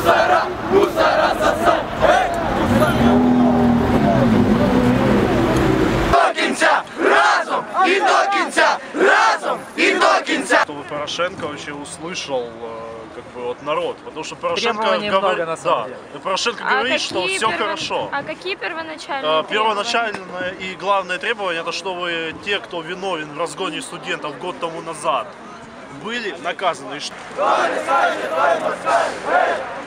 Мусора сосать! До кінця! Разом! И до кінця! Разом! И до кінця! Чтобы Порошенко вообще услышал как бы вот народ, потому что Порошенко много, на самом деле. Порошенко говорит, что все хорошо. А какие первоначальные Первоначальное и главное требование, это чтобы те, кто виновен в разгоне студентов год тому назад, были наказаны.